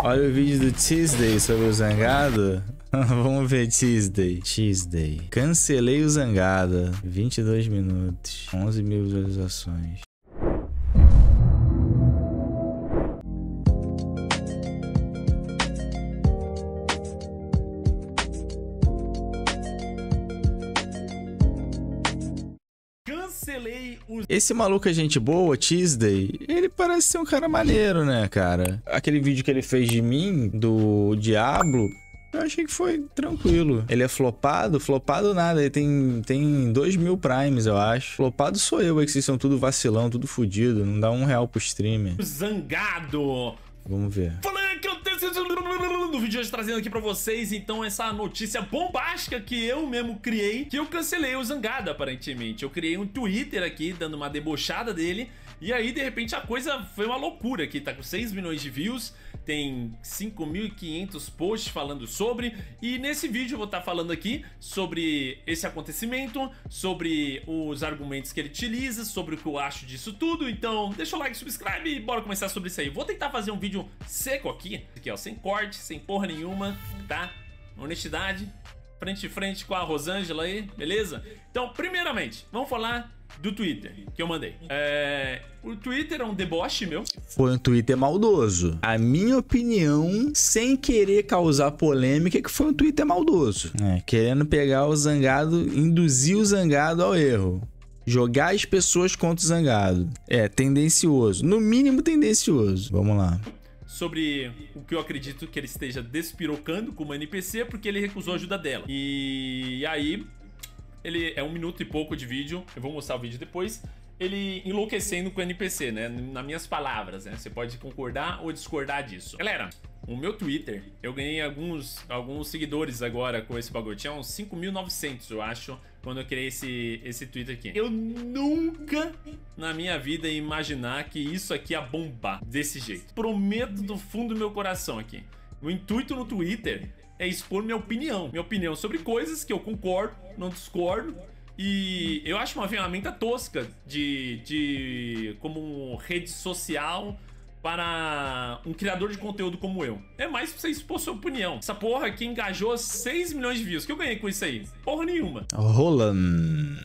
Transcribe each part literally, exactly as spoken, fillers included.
Olha o vídeo do Tuesday sobre o Zangado. Vamos ver Tuesday. Tuesday. Cancelei o Zangado. vinte e dois minutos. onze mil visualizações. Cancelei o... Esse maluco é gente boa, Tuesday, ele parece ser um cara maneiro, né, cara? Aquele vídeo que ele fez de mim, do Diablo, eu achei que foi tranquilo. Ele é flopado? Flopado nada, ele tem, tem dois mil primes, eu acho. Flopado sou eu, aí que vocês são tudo vacilão, tudo fudido, não dá um real pro streamer. Zangado. Vamos ver. Falando que eu tenho no vídeo de hoje trazendo aqui pra vocês, então, essa notícia bombástica que eu mesmo criei, que eu cancelei o Zangado, aparentemente. Eu criei um Twitter aqui, dando uma debochada dele, e aí, de repente, a coisa foi uma loucura aqui. Tá com seis milhões de views, tem cinco mil e quinhentos posts falando sobre, e nesse vídeo eu vou estar falando aqui sobre esse acontecimento, sobre os argumentos que ele utiliza, sobre o que eu acho disso tudo. Então, deixa o like, subscribe e bora começar sobre isso aí. Vou tentar fazer um vídeo seco aqui, aqui ó, sem corte, sem porra nenhuma, tá? Honestidade, frente a frente com a Rosângela aí, beleza? Então, primeiramente, vamos falar do Twitter que eu mandei. É... O Twitter é um deboche meu. Foi um Twitter maldoso. A minha opinião, sem querer causar polêmica, é que foi um Twitter maldoso. É, querendo pegar o Zangado, induzir o Zangado ao erro. Jogar as pessoas contra o Zangado. É, tendencioso. No mínimo tendencioso. Vamos lá. Sobre o que eu acredito que ele esteja despirocando como N P C, porque ele recusou a ajuda dela. E aí, ele é um minuto e pouco de vídeo, eu vou mostrar o vídeo depois, ele enlouquecendo com o N P C, né? Nas minhas palavras, né? Você pode concordar ou discordar disso. Galera, o meu Twitter, eu ganhei alguns, alguns seguidores agora com esse bagulho. Tinha uns cinco mil e novecentos, eu acho, quando eu criei esse, esse Twitter aqui. Eu nunca na minha vida ia imaginar que isso aqui ia bombar desse jeito. Prometo do fundo do meu coração aqui. O intuito no Twitter é expor minha opinião. Minha opinião sobre coisas que eu concordo, não discordo. E eu acho uma ferramenta tosca de, de como rede social para um criador de conteúdo como eu. É mais pra você expor sua opinião. Essa porra aqui engajou seis milhões de views. O que eu ganhei com isso aí? Porra nenhuma. Roland.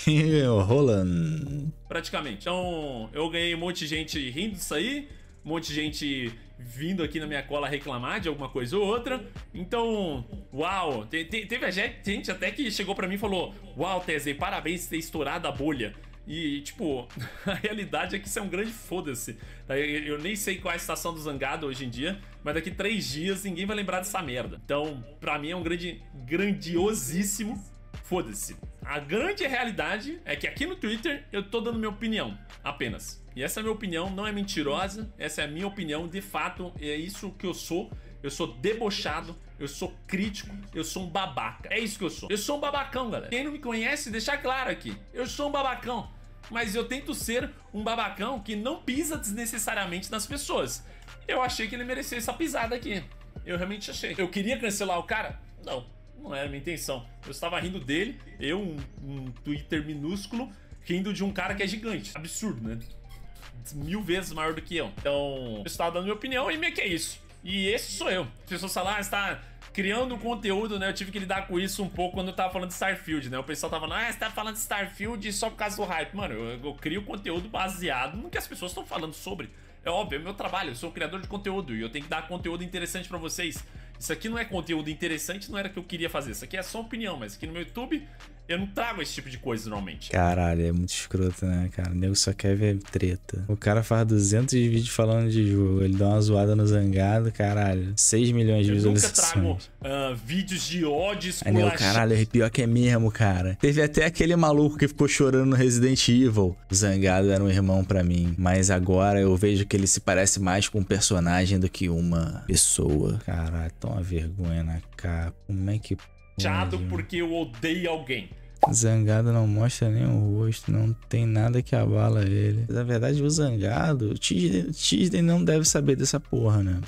Roland. Praticamente. Então, eu ganhei um monte de gente rindo disso aí. Um monte de gente vindo aqui na minha cola reclamar de alguma coisa ou outra. Então, uau. Te, te, teve a gente até que chegou pra mim e falou: uau, Tese, parabéns por ter estourado a bolha. E, tipo, a realidade é que isso é um grande foda-se. Eu nem sei qual é a estação do Zangado hoje em dia, mas daqui três dias ninguém vai lembrar dessa merda. Então, pra mim é um grande, grandiosíssimo foda-se. A grande realidade é que aqui no Twitter eu tô dando minha opinião, apenas. E essa minha opinião não é mentirosa, essa é a minha opinião, de fato, é isso que eu sou. Eu sou debochado, eu sou crítico, eu sou um babaca. É isso que eu sou. Eu sou um babacão, galera. Quem não me conhece, deixar claro aqui. Eu sou um babacão. Mas eu tento ser um babacão que não pisa desnecessariamente nas pessoas. Eu achei que ele merecia essa pisada aqui. Eu realmente achei. Eu queria cancelar o cara? Não, não era a minha intenção. Eu estava rindo dele, eu, um, um Twitter minúsculo, rindo de um cara que é gigante. Absurdo, né? Mil vezes maior do que eu. Então, eu estava dando minha opinião e meio que é isso. E esse sou eu. As pessoas falam, ah, você tá criando um conteúdo, né? Eu tive que lidar com isso um pouco quando eu tava falando de Starfield, né? O pessoal tava falando, ah, você tá falando de Starfield só por causa do hype. Mano, eu, eu crio conteúdo baseado no que as pessoas estão falando sobre. É óbvio, é meu trabalho, eu sou criador de conteúdo e eu tenho que dar conteúdo interessante pra vocês. Isso aqui não é conteúdo interessante, não era o que eu queria fazer. Isso aqui é só opinião, mas aqui no meu YouTube eu não trago esse tipo de coisa normalmente. Caralho, é muito escroto, né, cara? O nego só quer ver treta. O cara faz duzentos vídeos falando de jogo, ele dá uma zoada no Zangado, caralho. seis milhões de visualizações. Eu nunca trago uh, vídeos de ódio, Aí, nego, caralho, pior que é mesmo, cara. Teve até aquele maluco que ficou chorando no Resident Evil. O Zangado era um irmão pra mim, mas agora eu vejo que ele se parece mais com um personagem do que uma pessoa. Caralho, toma vergonha na cara. Como é que... Chato porque eu odeio alguém. Zangado não mostra nem o rosto, não tem nada que abala ele. Na verdade, o Zangado, o Tisdey não deve saber dessa porra, né?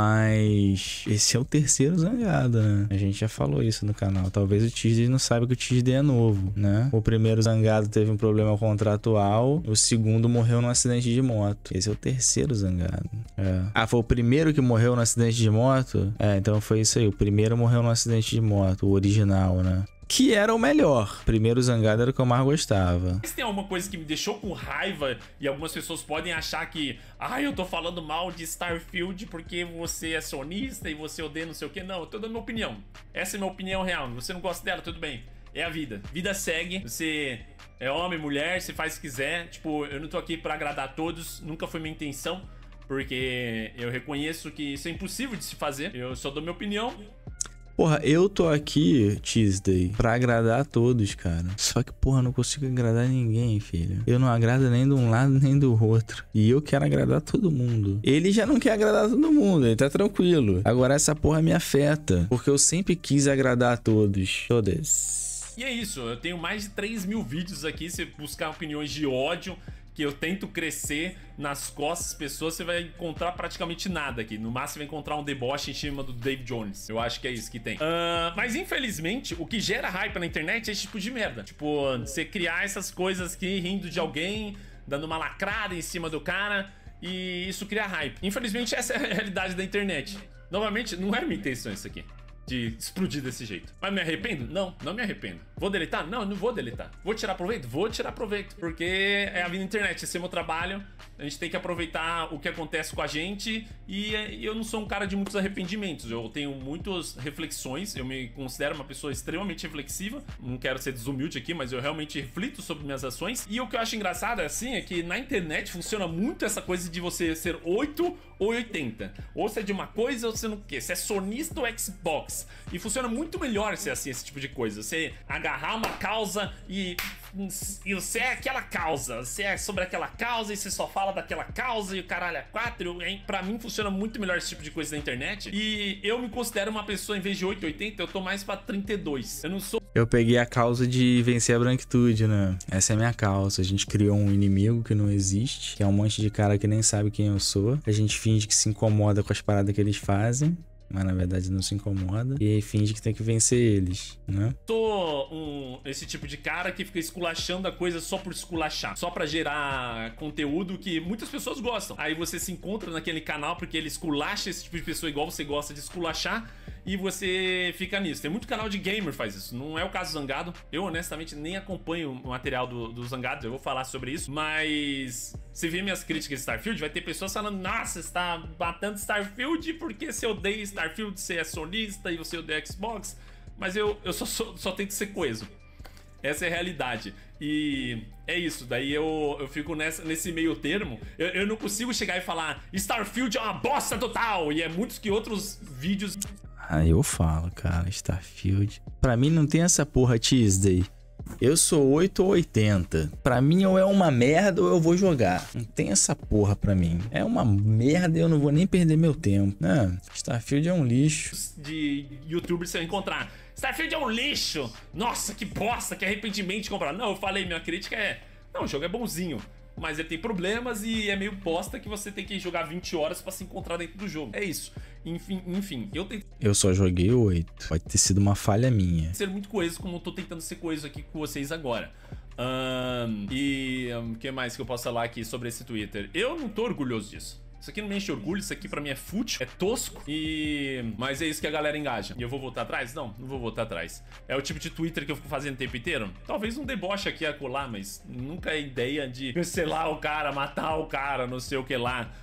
Mas esse é o terceiro Zangado, né? A gente já falou isso no canal. Talvez o Tisdey não saiba que o Tisdey é novo, né? O primeiro Zangado teve um problema contratual, o segundo morreu num acidente de moto. Esse é o terceiro Zangado. É. Ah, foi o primeiro que morreu no acidente de moto? É, então foi isso aí. O primeiro morreu num acidente de moto, o original, né? Que era o melhor. Primeiro Zangado era o que eu mais gostava. Mas tem alguma coisa que me deixou com raiva e algumas pessoas podem achar que ah, eu tô falando mal de Starfield porque você é sonista e você odeia não sei o que. Não, eu tô dando minha opinião. Essa é minha opinião real. Você não gosta dela, tudo bem. É a vida. Vida segue. Você é homem, mulher, você faz o que quiser. Tipo, eu não tô aqui pra agradar a todos. Nunca foi minha intenção. Porque eu reconheço que isso é impossível de se fazer. Eu só dou minha opinião. Porra, eu tô aqui, Tisdey, pra agradar a todos, cara. Só que, porra, não consigo agradar ninguém, filho. Eu não agrado nem de um lado nem do outro. E eu quero agradar todo mundo. Ele já não quer agradar todo mundo, ele tá tranquilo. Agora essa porra me afeta, porque eu sempre quis agradar a todos. Todas. E é isso, eu tenho mais de três mil vídeos aqui. Se buscar opiniões de ódio, que eu tento crescer nas costas das pessoas, você vai encontrar praticamente nada aqui. No máximo, você vai encontrar um deboche em cima do Dave Jones. Eu acho que é isso que tem. Uh, mas, infelizmente, o que gera hype na internet é esse tipo de merda. Tipo, você criar essas coisas aqui rindo de alguém, dando uma lacrada em cima do cara, e isso cria hype. Infelizmente, essa é a realidade da internet. Novamente, não era minha intenção isso aqui, de explodir desse jeito. Mas me arrependo? Não, não me arrependo. Vou deletar? Não, não vou deletar. Vou tirar proveito? Vou tirar proveito. Porque é a vida na internet, esse é meu trabalho. A gente tem que aproveitar o que acontece com a gente. E eu não sou um cara de muitos arrependimentos. Eu tenho muitas reflexões. Eu me considero uma pessoa extremamente reflexiva. Não quero ser desumilde aqui, mas eu realmente reflito sobre minhas ações. E o que eu acho engraçado, assim, é que na internet funciona muito essa coisa de você ser oito ou oitenta. Ou você é de uma coisa ou você não quer. Você é sonista ou Xbox. E funciona muito melhor ser assim, esse tipo de coisa. Você agarrar uma causa e, e você é aquela causa. Você é sobre aquela causa e você só fala daquela causa e o caralho é quatro. E pra mim funciona muito melhor esse tipo de coisa na internet. E eu me considero uma pessoa, em vez de oito ou oitenta, eu tô mais pra trinta e dois. Eu não sou... Eu peguei a causa de vencer a branquitude, né? Essa é a minha causa. A gente criou um inimigo que não existe, que é um monte de cara que nem sabe quem eu sou. A gente finge que se incomoda com as paradas que eles fazem, mas na verdade não se incomoda. E aí finge que tem que vencer eles, né? Sou um, esse tipo de cara que fica esculachando a coisa só por esculachar. Só pra gerar conteúdo que muitas pessoas gostam. Aí você se encontra naquele canal porque ele esculacha esse tipo de pessoa igual você gosta de esculachar. E você fica nisso. Tem muito canal de gamer que faz isso. Não é o caso do Zangado. Eu, honestamente, nem acompanho o material do, do Zangado. Eu vou falar sobre isso. Mas se vir minhas críticas de Starfield, vai ter pessoas falando: nossa, você tá batendo Starfield porque você odeia Starfield, você é sonista e você odeia Xbox. Mas eu, eu só, só, só tento ser coeso. Essa é a realidade. E é isso. Daí eu, eu fico nessa, nesse meio termo. Eu, eu não consigo chegar e falar Starfield é uma bosta total. E é muitos que outros vídeos... Aí eu falo, cara, Starfield. Pra mim não tem essa porra Tisdey. Eu sou oito ou oitenta. Pra mim ou é uma merda ou eu vou jogar. Não tem essa porra pra mim. É uma merda e eu não vou nem perder meu tempo. Né? Starfield é um lixo. De youtubers você vai encontrar. Starfield é um lixo. Nossa, que bosta, que arrependimento de comprar. Não, eu falei, minha crítica é... Não, o jogo é bonzinho. Mas ele tem problemas e é meio bosta que você tem que jogar vinte horas pra se encontrar dentro do jogo. É isso. Enfim, enfim, eu tentei... Eu só joguei oito. Pode ter sido uma falha minha. Ser muito coeso como eu tô tentando ser coeso aqui com vocês agora. Um, e o um, que mais que eu posso falar aqui sobre esse Twitter? Eu não tô orgulhoso disso. Isso aqui não me enche orgulho, isso aqui pra mim é fútil, é tosco, e... Mas é isso que a galera engaja. E eu vou voltar atrás? Não, não vou voltar atrás. É o tipo de Twitter que eu fico fazendo o tempo inteiro? Talvez um deboche aqui e acolá, mas nunca é ideia de cancelar o cara, matar o cara, não sei o que lá.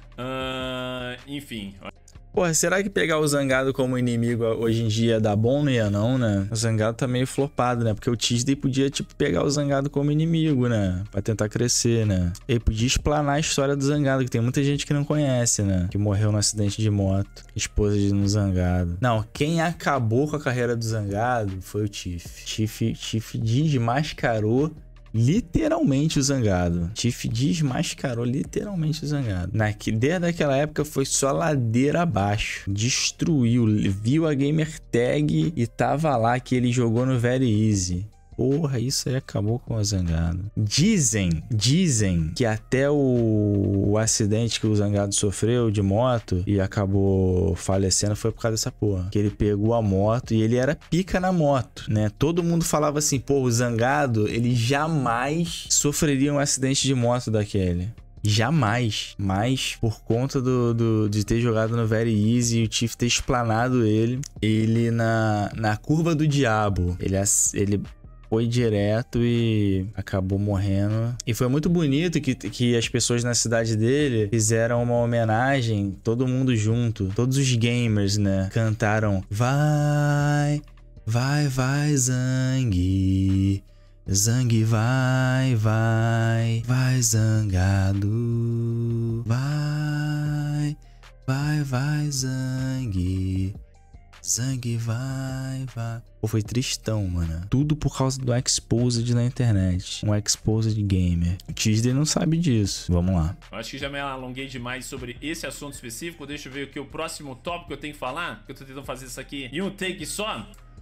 Uh, enfim... Porra, será que pegar o Zangado como inimigo hoje em dia dá bom? Não ia não, né? O Zangado tá meio flopado, né? Porque o Tisdey podia, tipo, pegar o Zangado como inimigo, né? Pra tentar crescer, né? Ele podia explanar a história do Zangado, que tem muita gente que não conhece, né? Que morreu no acidente de moto. Esposa de um Zangado. Não, quem acabou com a carreira do Zangado foi o Tiff. Tiff, Tiff desmascarou literalmente o Zangado. Tiff desmascarou literalmente o Zangado. Na, desde aquela época foi só ladeira abaixo. Destruiu. Viu a gamer tag e tava lá que ele jogou no Very Easy. Porra, isso aí acabou com o Zangado. Dizem, dizem que até o, o acidente que o Zangado sofreu de moto e acabou falecendo foi por causa dessa porra. Que ele pegou a moto e ele era pica na moto, né? Todo mundo falava assim, pô, o Zangado, ele jamais sofreria um acidente de moto daquele. Jamais. Mas por conta do, do, de ter jogado no Very Easy e o Tiff ter explanado ele, ele na, na curva do diabo, ele, ele foi direto e acabou morrendo. E foi muito bonito que, que as pessoas na cidade dele fizeram uma homenagem, todo mundo junto, todos os gamers, né? Cantaram Vai, vai, vai, Zang. Zang vai, vai, vai Zangado. Vai, vai, vai Zang. Zang vai, vai. Pô, foi tristão, mano. Tudo por causa do Exposed na internet. Um Exposed gamer. O Tisdale não sabe disso. Vamos lá. Eu acho que já me alonguei demais sobre esse assunto específico. Deixa eu ver aqui o próximo tópico que eu tenho que falar. Que eu tô tentando fazer isso aqui em um take só.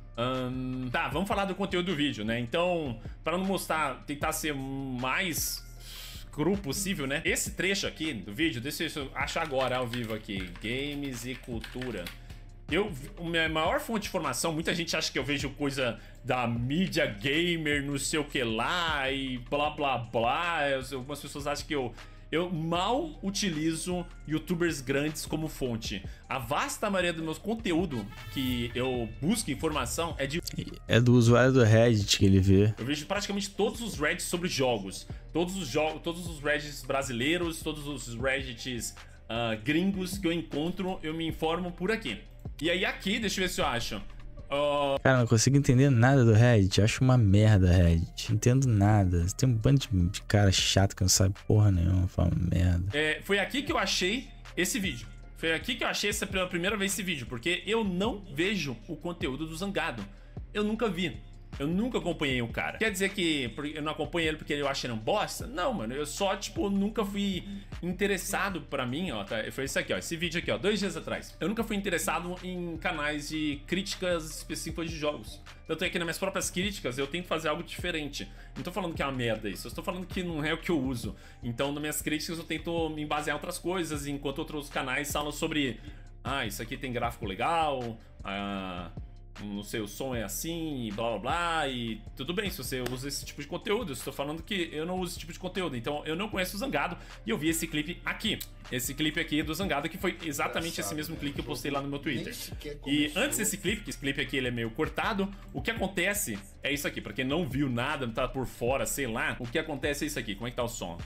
Hum, tá, vamos falar do conteúdo do vídeo, né? Então, para não mostrar, tentar ser mais cru possível, né? Esse trecho aqui do vídeo, deixa eu achar agora ao vivo aqui. Games e cultura. Eu, a minha maior fonte de informação, muita gente acha que eu vejo coisa da mídia gamer, não sei o que lá e blá blá blá. Algumas pessoas acham que eu... Eu mal utilizo youtubers grandes como fonte. A vasta maioria do meu conteúdo que eu busco informação é de... É do usuário do Reddit que ele vê. Eu vejo praticamente todos os Reddits sobre jogos. Todos os jogos, todos os Reddits brasileiros, todos os Reddits uh, gringos que eu encontro, eu me informo por aqui. E aí aqui, deixa eu ver se eu acho... Uh... Cara, não consigo entender nada do Reddit. Eu acho uma merda Reddit. Não entendo nada. Tem um bando de cara chato que não sabe porra nenhuma. Fala merda. É, foi aqui que eu achei esse vídeo. Foi aqui que eu achei essa pela primeira vez esse vídeo. Porque eu não vejo o conteúdo do Zangado. Eu nunca vi. Eu nunca acompanhei o cara. Quer dizer que eu não acompanhei ele porque eu achei ele um bosta? Não, mano. Eu só, tipo, nunca fui interessado pra mim, ó. Tá? Foi isso aqui, ó. Esse vídeo aqui, ó. Dois dias atrás. Eu nunca fui interessado em canais de críticas específicas de jogos. Tanto é que nas minhas próprias críticas eu tento fazer algo diferente. Não tô falando que é uma merda isso. Eu estou falando que não é o que eu uso. Então, nas minhas críticas eu tento me basear em outras coisas. Enquanto outros canais falam sobre... Ah, isso aqui tem gráfico legal. Ah... não sei, o som é assim e blá blá blá. E tudo bem se você usa esse tipo de conteúdo. Eu estou falando que eu não uso esse tipo de conteúdo. Então eu não conheço o Zangado e eu vi esse clipe aqui. Esse clipe aqui do Zangado, que foi exatamente esse mesmo clipe que eu postei lá no meu Twitter. E antes desse clipe, que esse clipe aqui ele é meio cortado, o que acontece é isso aqui. Pra quem não viu nada, não tá por fora, sei lá, o que acontece é isso aqui. Como é que tá o som?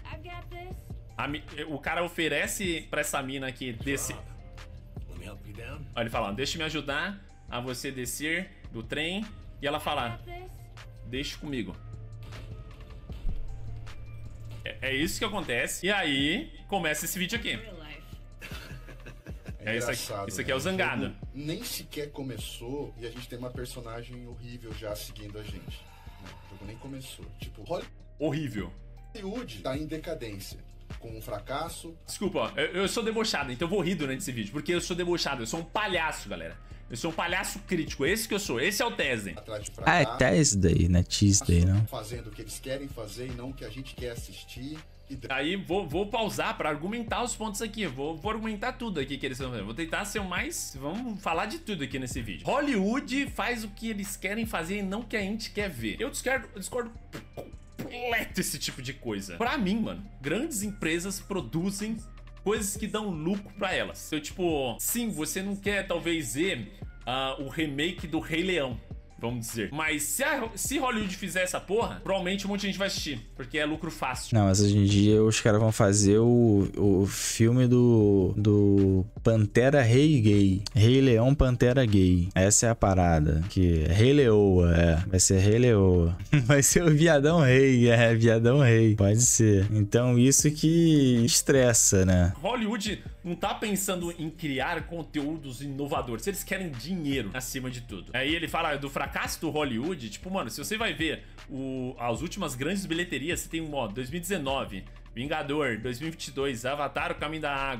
A, o cara oferece pra essa mina aqui desse... Olha, ele fala, deixa me ajudar a você descer do trem. E ela fala, deixa comigo. É, é isso que acontece. E aí, começa esse vídeo aqui. É, é isso aqui, isso aqui é o Zangado. O nem sequer começou e a gente tem uma personagem horrível já seguindo a gente. O jogo nem começou. Tipo, horrível. Hollywood tá em decadência. Com um fracasso. Desculpa, ó, eu, eu sou debochado, então eu vou rir durante esse vídeo. Porque eu sou debochado, eu sou um palhaço, galera. Eu sou um palhaço crítico, esse que eu sou, esse é o Tesden. Ah, é Tesden, não é Tisdale, não. Fazendo o que eles querem fazer e não o que a gente quer assistir. E... Aí vou, vou pausar pra argumentar os pontos aqui. Vou, vou argumentar tudo aqui que eles estão fazendo. Vou tentar ser o mais... Vamos falar de tudo aqui nesse vídeo. Hollywood faz o que eles querem fazer e não o que a gente quer ver. Eu discordo, eu discordo completo esse tipo de coisa. Pra mim, mano, grandes empresas produzem coisas que dão lucro pra elas. Então, tipo, sim, você não quer talvez ver uh, o remake do Rei Leão, vamos dizer. Mas se, a, se Hollywood fizer essa porra, provavelmente um monte de gente vai assistir, porque é lucro fácil. Não, mas hoje em dia os caras vão fazer o, o filme do, do Pantera Rei Gay. Rei Leão Pantera Gay. Essa é a parada. Que Rei Leoa, é. Vai ser Rei Leoa. Vai ser o Viadão Rei, é. Viadão Rei. Pode ser. Então isso que estressa, né? Hollywood não tá pensando em criar conteúdos inovadores. Eles querem dinheiro acima de tudo. Aí ele fala do fracasso do Hollywood. Tipo, mano, se você vai ver o, as últimas grandes bilheterias, você tem um modo dois mil e dezenove, Vingador, dois mil e vinte e dois, Avatar, O Caminho da Água,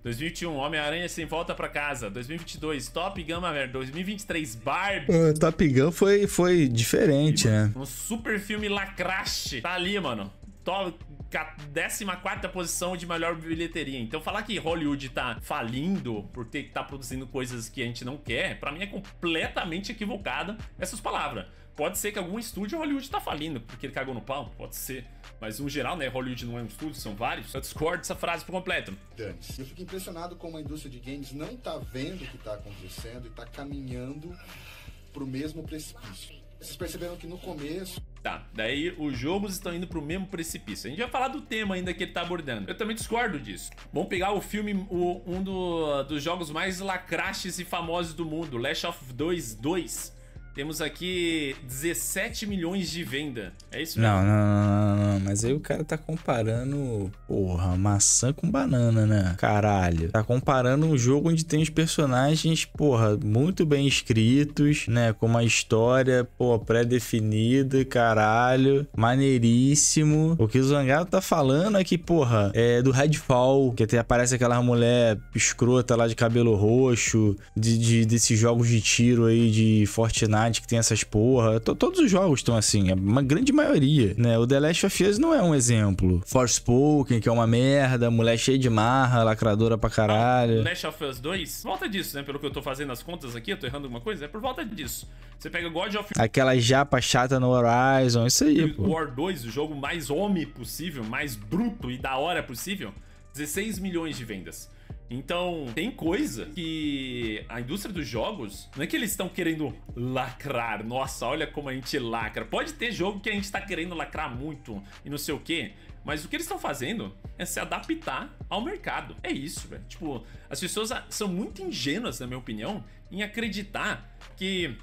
dois mil e vinte e um, Homem-Aranha Sem Volta Pra Casa. dois mil e vinte e dois, Top Gun Maverick. dois mil e vinte e três, Barbie. O Top Gun foi, foi diferente, né? Um super filme lacraste. Tá ali, mano. Top, décima quarta posição de melhor bilheteria. Então falar que Hollywood tá falindo por ter que tá produzindo coisas que a gente não quer, pra mim é completamente equivocado essas palavras. Pode ser que algum estúdio Hollywood tá falindo porque ele cagou no pau, pode ser. Mas no geral, né, Hollywood não é um estúdio, são vários. Eu discordo dessa frase por completo. Eu fico impressionado como a indústria de games não tá vendo o que tá acontecendo e tá caminhando pro mesmo precipício. Vocês perceberam que no começo... Tá, daí os jogos estão indo pro mesmo precipício. A gente vai falar do tema ainda que ele tá abordando. Eu também discordo disso. Vamos pegar o filme, o, um do, dos jogos mais lacrastes e famosos do mundo, Last of Us dois. Temos aqui dezessete milhões de venda. É isso mesmo? Não, não, não, não, não. Mas aí o cara tá comparando, porra, maçã com banana, né? Caralho. Tá comparando um jogo onde tem os personagens, porra, muito bem escritos, né? Com uma história, pô, pré-definida, caralho. Maneiríssimo. O que o Zangado tá falando é que, porra, é do Redfall, que até aparece aquela mulher escrota lá de cabelo roxo, de, de, desses jogos de tiro aí de Fortnite, que tem essas porra. T Todos os jogos estão assim, uma grande maioria, né? O The Last of Us não é um exemplo. Forspoken, que é uma merda, mulher cheia de marra, lacradora pra caralho. Ah, Last of Us dois, por volta disso, né? Pelo que eu tô fazendo as contas aqui, eu tô errando alguma coisa, é por volta disso. Você pega God of War... Aquela japa chata no Horizon, isso aí, pô. War dois, o jogo mais homem possível, mais bruto e da hora possível, dezesseis milhões de vendas. Então, tem coisa que a indústria dos jogos, não é que eles estão querendo lacrar. Nossa, olha como a gente lacra. Pode ter jogo que a gente tá querendo lacrar muito e não sei o quê. Mas o que eles estão fazendo é se adaptar ao mercado. É isso, velho. Tipo, as pessoas são muito ingênuas, na minha opinião, em acreditar que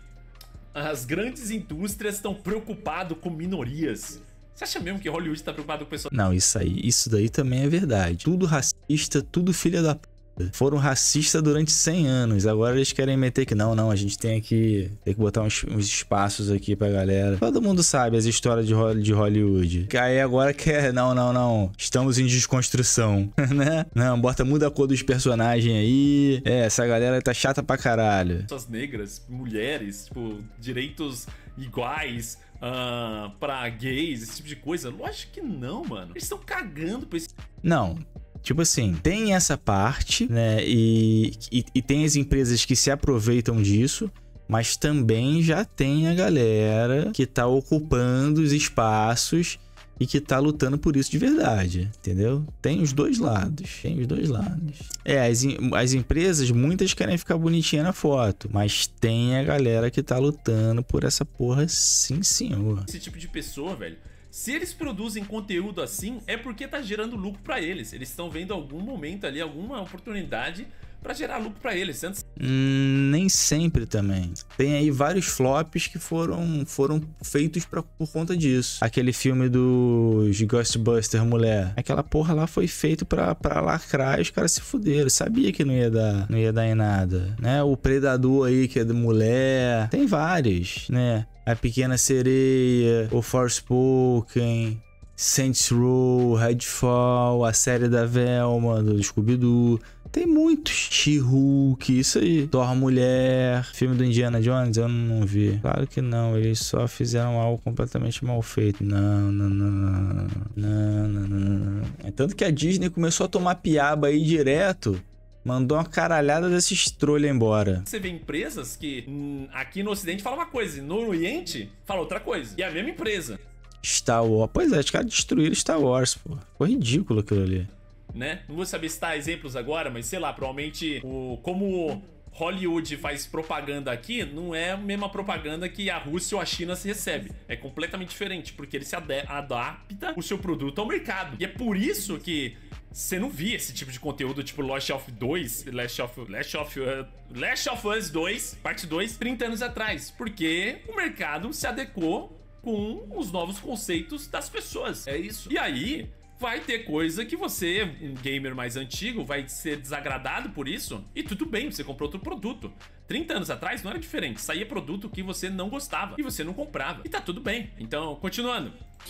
as grandes indústrias estão preocupadas com minorias. Você acha mesmo que Hollywood tá preocupado com pessoas? Não, isso aí, isso daí também é verdade. Tudo racista, tudo filha da p... Foram racistas durante cem anos. Agora eles querem meter que não, não, a gente tem que, tem que botar uns, uns espaços aqui pra galera. Todo mundo sabe as histórias de, de Hollywood. Aí agora quer, não, não, não. Estamos em desconstrução, né? Não, bota, muda a cor dos personagens aí. É, essa galera tá chata pra caralho. Pessoas negras, mulheres, tipo, direitos iguais uh, pra gays, esse tipo de coisa. Lógico que não, mano. Eles estão cagando pra esse... Não. Tipo assim, tem essa parte, né, e, e, e tem as empresas que se aproveitam disso, mas também já tem a galera que tá ocupando os espaços e que tá lutando por isso de verdade, entendeu? Tem os dois lados, tem os dois lados. É, as, as empresas, muitas querem ficar bonitinha na foto, mas tem a galera que tá lutando por essa porra, sim senhor. Esse tipo de pessoa, velho, se eles produzem conteúdo assim, é porque tá gerando lucro pra eles. Eles estão vendo algum momento ali, alguma oportunidade pra gerar lucro pra eles. Antes... Hum, nem sempre também. Tem aí vários flops que foram, foram feitos pra, por conta disso. Aquele filme do Ghostbusters Mulher. Aquela porra lá foi feito pra, pra lacrar e os caras se fuderam. Sabia que não ia dar, não ia dar em nada, né? O Predador aí, que é de mulher. Tem vários, né? A Pequena Sereia, o Forspoken, Saints Row, Redfall, a série da Velma, do Scooby-Doo. Tem muitos. She-Hulk, isso aí. Thor Mulher, filme do Indiana Jones, eu não vi. Claro que não, eles só fizeram algo completamente mal feito. Não, não, não, não, não, não, não. É tanto que a Disney começou a tomar piaba aí direto. Mandou uma caralhada desses trolha embora. Você vê empresas que hum, aqui no Ocidente fala uma coisa, no Oriente fala outra coisa. E é a mesma empresa. Star Wars. Pois é, os caras destruíram Star Wars, pô. Foi ridículo aquilo ali. Né? Não vou saber citar exemplos agora, mas sei lá, provavelmente o, como Hollywood faz propaganda aqui, não é a mesma propaganda que a Rússia ou a China se recebe. É completamente diferente, porque ele se adapta o seu produto ao mercado. E é por isso que você não via esse tipo de conteúdo, tipo Last of dois, Last of, Last of, uh, Last of Us dois, parte dois, trinta anos atrás. Porque o mercado se adequou com os novos conceitos das pessoas. É isso. E aí, vai ter coisa que você, um gamer mais antigo, vai ser desagradado por isso. E tudo bem, você comprou outro produto. trinta anos atrás não era diferente. Saía produto que você não gostava e você não comprava. E tá tudo bem. Então, continuando.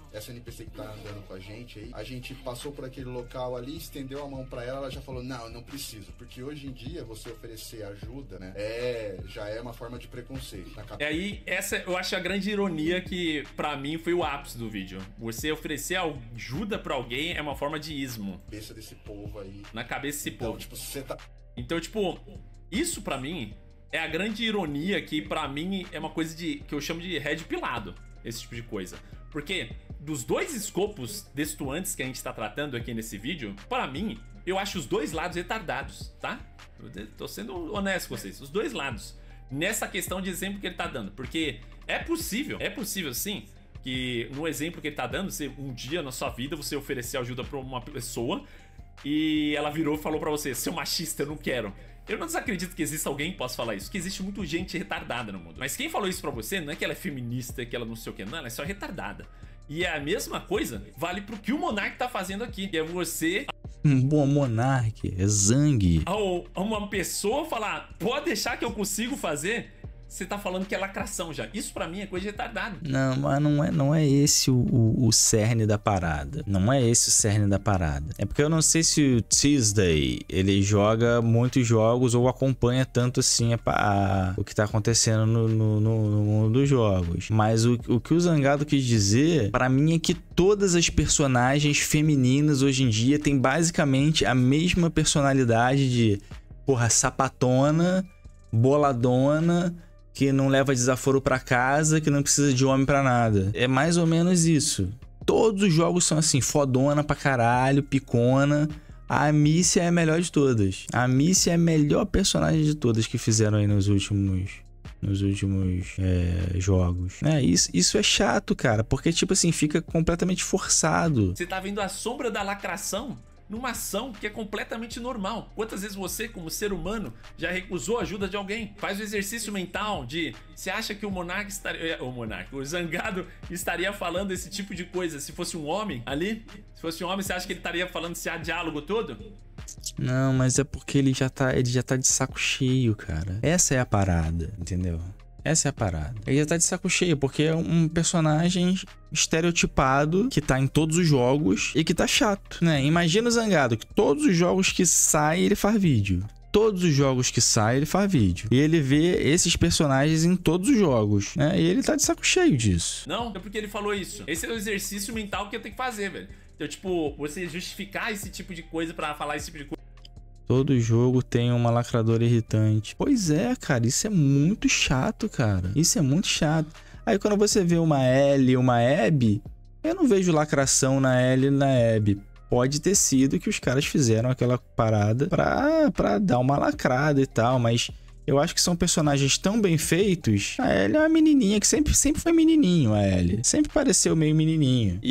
essa N P C que tá andando com a gente aí, a gente passou por aquele local ali, estendeu a mão pra ela, ela já falou, não, eu não preciso. Porque hoje em dia, você oferecer ajuda, né, é, já é uma forma de preconceito. E aí, essa eu acho a grande ironia que, pra mim, foi o ápice do vídeo. Você oferecer ajuda pra alguém é uma forma de ismo. Na cabeça desse povo aí. Na cabeça desse então, povo. Tipo, você tá... Então, tipo, isso pra mim é a grande ironia que, pra mim, é uma coisa de que eu chamo de red pilado. Esse tipo de coisa. Porque dos dois escopos destoantes que a gente tá tratando aqui nesse vídeo, pra mim, eu acho os dois lados retardados, tá? Eu tô sendo honesto com vocês. Os dois lados. Nessa questão de exemplo que ele tá dando. Porque é possível, é possível sim, que no exemplo que ele tá dando, você, um dia na sua vida você oferecer ajuda pra uma pessoa e ela virou e falou pra você, seu machista, eu não quero. Eu não desacredito que exista alguém que possa falar isso, que existe muita gente retardada no mundo. Mas quem falou isso pra você não é que ela é feminista, que ela não sei o que, não, ela é só retardada. E é a mesma coisa vale pro que o Monark tá fazendo aqui, que é você... Bom, Monark, é Zang. Ao uma pessoa falar, pode deixar que eu consigo fazer... Você tá falando que é lacração já. Isso pra mim é coisa de retardado. Não, mas não é, não é esse o, o, o cerne da parada. Não é esse o cerne da parada. É porque eu não sei se o Tuesday, ele joga muitos jogos ou acompanha tanto assim a, a, o que tá acontecendo no, no, no, no mundo dos jogos. Mas o, o que o Zangado quis dizer, pra mim, é que todas as personagens femininas hoje em dia têm basicamente a mesma personalidade de, porra, sapatona, boladona... que não leva desaforo pra casa, que não precisa de homem pra nada. É mais ou menos isso. Todos os jogos são assim, fodona pra caralho, picona. A Amicia é a melhor de todas. A Amicia é a melhor personagem de todas que fizeram aí nos últimos... nos últimos é, jogos. É, isso, isso é chato, cara, porque, tipo assim, fica completamente forçado. Você tá vendo a sombra da lacração numa ação que é completamente normal. Quantas vezes você, como ser humano, já recusou a ajuda de alguém? Faz o exercício mental de... Você acha que o Monark estaria... O Monark, o Zangado estaria falando esse tipo de coisa se fosse um homem ali? Se fosse um homem, você acha que ele estaria falando esse diálogo todo? Não, mas é porque ele já tá, ele já tá de saco cheio, cara. Essa é a parada, entendeu? Essa é a parada. Ele já tá de saco cheio, porque é um personagem estereotipado que tá em todos os jogos e que tá chato, né? Imagina o Zangado, que todos os jogos que sai, ele faz vídeo. Todos os jogos que sai, ele faz vídeo. E ele vê esses personagens em todos os jogos, né? E ele tá de saco cheio disso. Não, é porque ele falou isso. Esse é o exercício mental que eu tenho que fazer, velho. Então, tipo, você justificar esse tipo de coisa pra falar esse tipo de coisa. Todo jogo tem uma lacradora irritante. Pois é, cara, isso é muito chato, cara. Isso é muito chato. Aí quando você vê uma L e uma Abby, eu não vejo lacração na L e na Abby. Pode ter sido que os caras fizeram aquela parada pra, pra dar uma lacrada e tal, mas... eu acho que são personagens tão bem feitos. A Ellie é uma menininha que sempre, sempre foi menininho, a Ellie. Sempre pareceu meio menininho.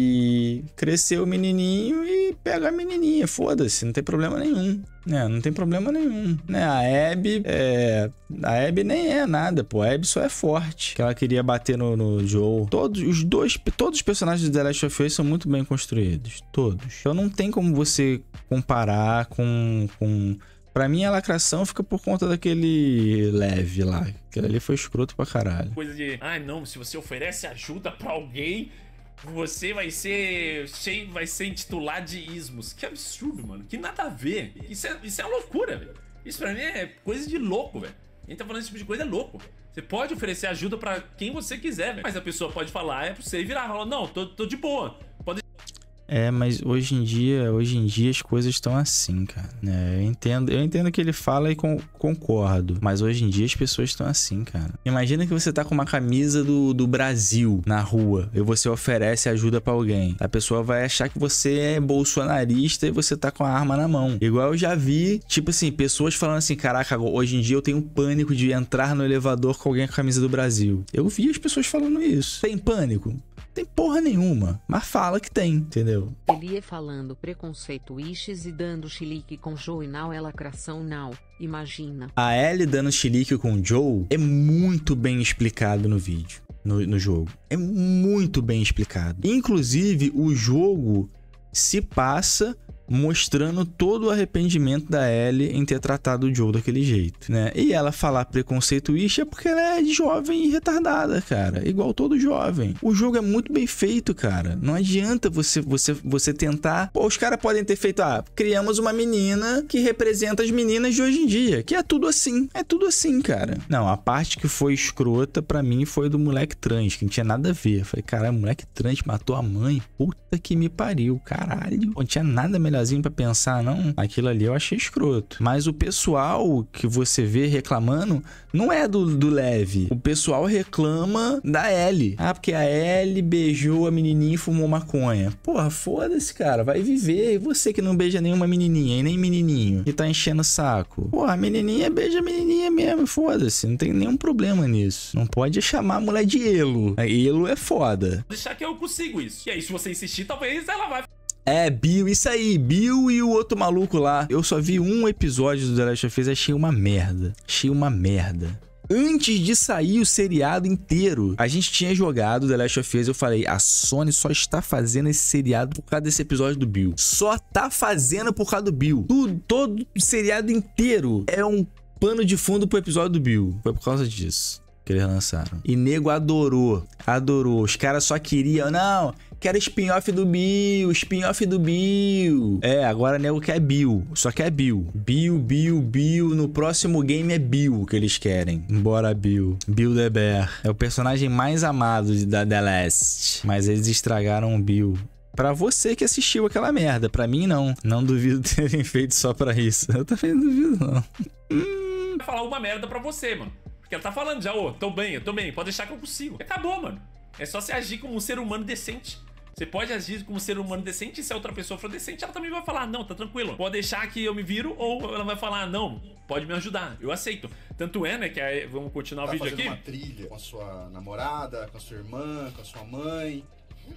E cresceu o menininho e pega a menininha. Foda-se, não tem problema nenhum. É, não tem problema nenhum. Né? A Abby, é... a Abby nem é nada, pô. A Abby só é forte. Que ela queria bater no, no Joel. Todos os dois, todos os personagens de The Last of Us são muito bem construídos. Todos. Então não tem como você comparar com... com... Pra mim, a lacração fica por conta daquele leve lá. Aquele ali foi escroto pra caralho. Coisa de, ah, não, se você oferece ajuda pra alguém, você vai ser cheio, vai ser intitulado de ismos. Que absurdo, mano. Que nada a ver. Isso é, isso é uma loucura, velho. Isso pra mim é coisa de louco, velho. A gente tá falando esse tipo de coisa, é louco. Você pode oferecer ajuda pra quem você quiser, velho. Mas a pessoa pode falar, é pra você virar. Falar, não, tô, tô de boa. Pode... É, mas hoje em dia, hoje em dia as coisas estão assim, cara. É, eu entendo, eu entendo o que ele fala e com, concordo. Mas hoje em dia as pessoas estão assim, cara. Imagina que você tá com uma camisa do, do Brasil na rua e você oferece ajuda pra alguém. A pessoa vai achar que você é bolsonarista e você tá com a arma na mão. Igual eu já vi, tipo assim, pessoas falando assim, caraca, hoje em dia eu tenho pânico de entrar no elevador com alguém com a camisa do Brasil. Eu vi as pessoas falando isso. Tem pânico? Tem porra nenhuma, mas fala que tem, entendeu? Ele ia falando preconceito ishes e dando chilique com Joe e não é lacração não, imagina. A Ellie dando chilique com o Joe é muito bem explicado no vídeo, no, no jogo. É muito bem explicado. Inclusive, o jogo se passa mostrando todo o arrependimento da Ellie em ter tratado o Joe daquele jeito, né? E ela falar preconceito ish é porque ela é jovem e retardada, cara. Igual todo jovem. O jogo é muito bem feito, cara. Não adianta você, você, você tentar... Pô, os caras podem ter feito, ah, criamos uma menina que representa as meninas de hoje em dia, que é tudo assim. É tudo assim, cara. Não, a parte que foi escrota pra mim foi do moleque trans, que não tinha nada a ver. Eu falei, caralho, moleque trans matou a mãe. Puta que me pariu, caralho. Não tinha nada melhorzinho pra pensar, não. Aquilo ali eu achei escroto. Mas o pessoal que você vê reclamando não é do, do leve. O pessoal reclama da Ellie. Ah, porque a Ellie beijou a menininha e fumou maconha. Porra, foda-se, cara. Vai viver. E você que não beija nenhuma menininha e nem menininho e tá enchendo o saco. Porra, a menininha beija a menininha mesmo. Foda-se. Não tem nenhum problema nisso. Não pode chamar a mulher de elo. A elo é foda. Deixar que eu consigo isso. E aí, se você insistir, talvez ela vai... É, Bill, isso aí, Bill e o outro maluco lá. Eu só vi um episódio do The Last of Us e achei uma merda. Achei uma merda. Antes de sair o seriado inteiro, a gente tinha jogado The Last of Us. Eu falei, a Sony só está fazendo esse seriado por causa desse episódio do Bill. Só tá fazendo por causa do Bill. Tudo, todo o seriado inteiro é um pano de fundo pro episódio do Bill. Foi por causa disso que eles lançaram. E nego adorou. Adorou. Os caras só queriam, não... Quero spin-off do Bill, spin-off do Bill. É, agora nego quer Bill, só quer Bill. Bill, Bill, Bill. No próximo game é Bill que eles querem. Bora, Bill. Bill the Bear. É o personagem mais amado da The Last. Mas eles estragaram o Bill. Pra você que assistiu aquela merda. Pra mim, não. Não duvido terem feito só pra isso. Eu também não duvido, não. Hum. Vai falar uma merda pra você, mano. Porque ela tá falando já, ô, tô bem, eu tô bem. Pode deixar que eu consigo. Acabou, mano. É só você agir como um ser humano decente. Você pode agir como um ser humano decente e se a outra pessoa for decente, ela também vai falar, não, tá tranquilo. Pode deixar que eu me viro ou ela vai falar, não, pode me ajudar, eu aceito. Tanto é, né, que aí, vamos continuar tá o vídeo aqui. Uma trilha com a sua namorada, com a sua irmã, com a sua mãe.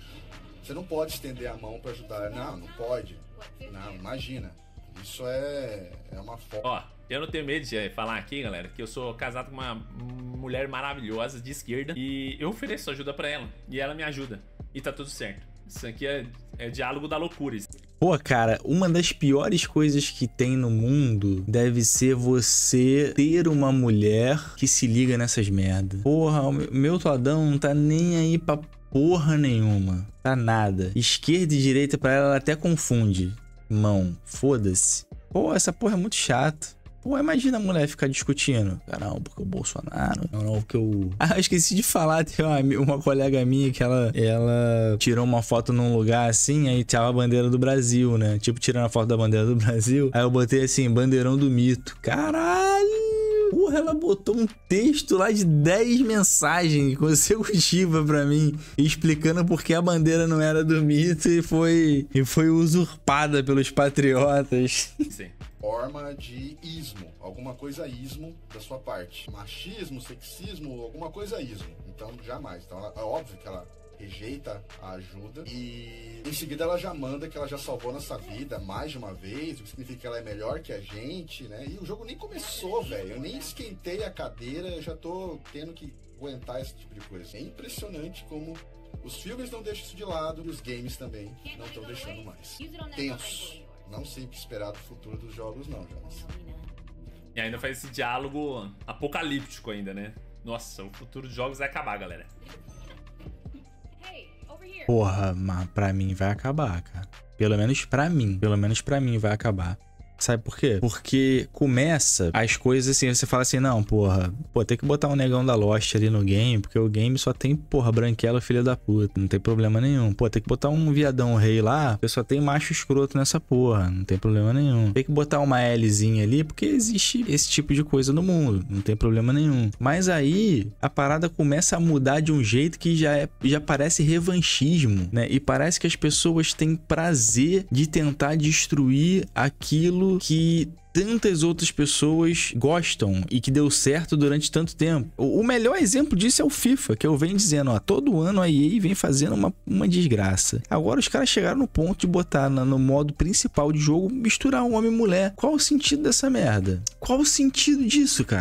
Você não pode estender a mão pra ajudar. Não, não pode. Não, imagina. Isso é, é uma forma. Ó, eu não tenho medo de falar aqui, galera, que eu sou casado com uma mulher maravilhosa de esquerda e eu ofereço ajuda pra ela e ela me ajuda. E tá tudo certo. Isso aqui é, é diálogo da loucura. Pô, cara, uma das piores coisas que tem no mundo deve ser você ter uma mulher que se liga nessas merdas. Porra, o meu todão não tá nem aí pra porra nenhuma. Tá nada. Esquerda e direita pra ela, ela até confunde. Mão, foda-se. Pô, essa porra é muito chata. Pô, imagina a mulher ficar discutindo. Ah, não, porque o Bolsonaro. Não, não, porque o... Ah, esqueci de falar. Tem uma, uma colega minha que ela, ela tirou uma foto num lugar assim, aí tinha a bandeira do Brasil, né? Tipo, tirando a foto da bandeira do Brasil. Aí eu botei assim, bandeirão do mito. Caralho! Porra, ela botou um texto lá de dez mensagens consecutivas pra mim, explicando por que a bandeira não era do mito e foi, e foi usurpada pelos patriotas. Sim. Forma de ismo, alguma coisa ismo da sua parte. Machismo, sexismo, alguma coisa ismo. Então, jamais. Então, ela, é óbvio que ela rejeita a ajuda e em seguida ela já manda que ela já salvou nossa vida mais de uma vez, o que significa que ela é melhor que a gente, né? E o jogo nem começou, velho. Eu nem esquentei a cadeira, eu já tô tendo que aguentar esse tipo de coisa. É impressionante como os filmes não deixam isso de lado e os games também não estão deixando mais. Tenso. Não sei o que esperar do futuro dos jogos, não, Jonas. E ainda faz esse diálogo apocalíptico ainda, né? Nossa, o futuro dos jogos vai acabar, galera. Porra, mas pra mim vai acabar, cara. Pelo menos pra mim. Pelo menos pra mim vai acabar. Sabe por quê? Porque começa as coisas assim, você fala assim, não, porra, pô, tem que botar um negão da Lost ali no game, porque o game só tem, porra, branquela filha da puta, não tem problema nenhum. Pô, tem que botar um viadão rei lá, porque só tem macho escroto nessa porra, não tem problema nenhum. Tem que botar uma Lzinha ali, porque existe esse tipo de coisa no mundo, não tem problema nenhum. Mas aí, a parada começa a mudar de um jeito que já, é, já parece revanchismo, né? E parece que as pessoas têm prazer de tentar destruir aquilo que tantas outras pessoas gostam e que deu certo durante tanto tempo. O melhor exemplo disso é o FIFA, que eu venho dizendo, ó, todo ano a E A vem fazendo uma, uma desgraça. Agora os caras chegaram no ponto de botar no, no modo principal de jogo, misturar um homem e mulher. Qual o sentido dessa merda? Qual o sentido disso, cara?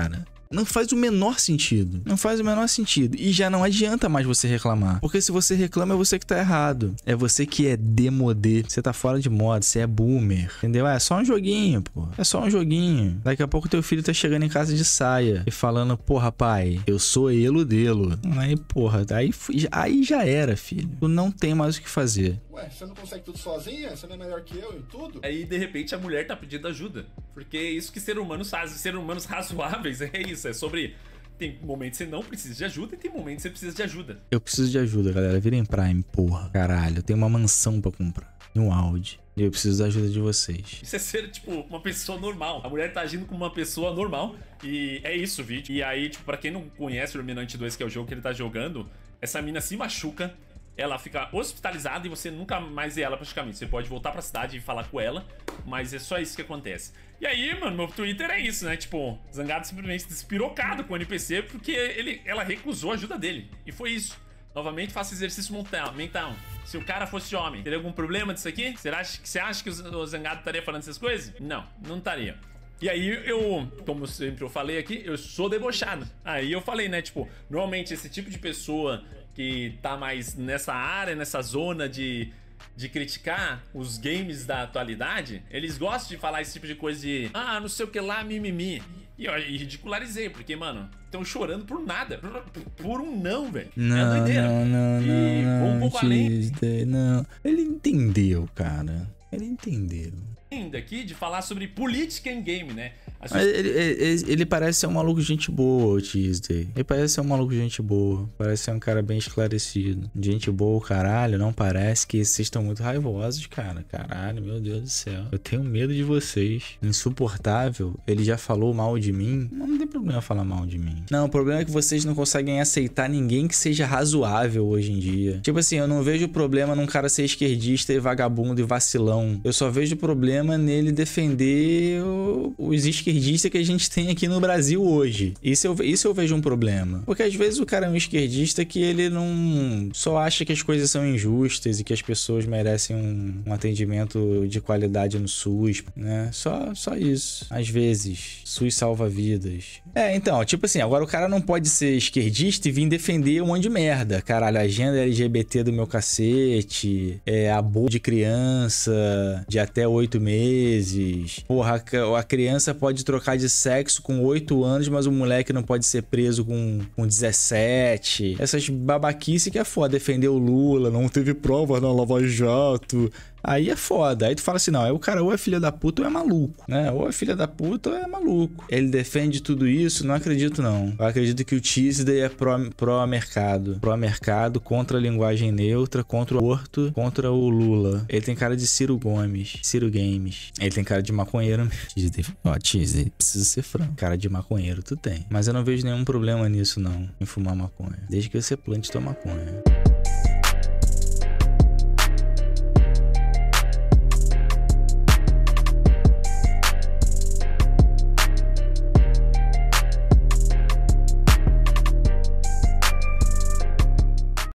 Não faz o menor sentido. Não faz o menor sentido. E já não adianta mais você reclamar. Porque se você reclama, é você que tá errado. É você que é demodê. Você tá fora de moda, você é boomer. Entendeu? É só um joguinho, pô. É só um joguinho. Daqui a pouco teu filho tá chegando em casa de saia e falando, porra, pai, eu sou elo delo. Aí, porra, aí, aí já era, filho. Tu não tem mais o que fazer. Ué, você não consegue tudo sozinha? Você não é melhor que eu em tudo? Aí, de repente, a mulher tá pedindo ajuda. Porque é isso que ser humanos fazem. Ser humanos razoáveis é isso. É sobre... Tem momentos que você não precisa de ajuda e tem momentos que você precisa de ajuda. Eu preciso de ajuda, galera. Virem Prime, porra. Caralho, eu tenho uma mansão pra comprar. E um Audi. E eu preciso da ajuda de vocês. Isso é ser, tipo, uma pessoa normal. A mulher tá agindo como uma pessoa normal. E é isso o vídeo. E aí, tipo, pra quem não conhece o Illuminati dois, que é o jogo que ele tá jogando, essa mina se machuca. Ela fica hospitalizada e você nunca mais vê ela praticamente. Você pode voltar pra cidade e falar com ela, mas é só isso que acontece. E aí, mano, meu Twitter é isso, né? Tipo, Zangado simplesmente despirocado com o N P C porque ele, ela recusou a ajuda dele. E foi isso. Novamente, faça exercício mental. mental. Se o cara fosse homem, teria algum problema disso aqui? Será que você acha que o Zangado estaria falando essas coisas? Não, não estaria. E aí eu, como sempre eu falei aqui, eu sou debochado. Aí eu falei, né, tipo, normalmente esse tipo de pessoa que tá mais nessa área, nessa zona de, de criticar os games da atualidade, eles gostam de falar esse tipo de coisa de, ah, não sei o que lá, mimimi. E eu e ridicularizei, porque, mano, estão chorando por nada. Por, por um não, velho. Não, é doideira. não, não, e não, vou um pouco além. Não. Ele entendeu, cara. Ele entendeu. Ainda aqui de falar sobre política em game, né? As Mas ele, ele, ele parece ser um maluco gente boa, o Tuesday. Ele parece ser um maluco gente boa. Parece ser um cara bem esclarecido. Gente boa, caralho. Não parece que vocês estão muito raivosos, cara. Caralho, meu Deus do céu. Eu tenho medo de vocês. Insuportável. Ele já falou mal de mim. Não, não tem problema falar mal de mim. Não, o problema é que vocês não conseguem aceitar ninguém que seja razoável hoje em dia. Tipo assim, eu não vejo problema num cara ser esquerdista e vagabundo e vacilão. Eu só vejo problema nele defender o, os esquerdistas que a gente tem aqui no Brasil hoje. Isso eu, isso eu vejo um problema. Porque às vezes o cara é um esquerdista que ele não só acha que as coisas são injustas e que as pessoas merecem um, um atendimento de qualidade no SUS, né? Só, só isso. Às vezes. SUS salva vidas. É, então, tipo assim, agora o cara não pode ser esquerdista e vir defender um monte de merda. Caralho, agenda L G B T do meu cacete, é, aborto de criança de até oito meses. Porra, a criança pode trocar de sexo com oito anos, mas o moleque não pode ser preso com, com dezessete. Essas babaquice que é foda. Defender o Lula, não teve provas na Lava Jato. Aí é foda. Aí tu fala assim, não, aí o cara ou é filha da puta ou é maluco, né? Ou é filha da puta ou é maluco. Ele defende tudo isso? Não acredito, não. Eu acredito que o Tuesday é pró-mercado. Pró-mercado, contra a linguagem neutra, contra o aborto, contra o Lula. Ele tem cara de Ciro Gomes. Ciro Games. Ele tem cara de maconheiro. Tuesday, ó, Tuesday, precisa ser franco. Cara de maconheiro tu tem. Mas eu não vejo nenhum problema nisso, não. Em fumar maconha. Desde que você plante tua maconha.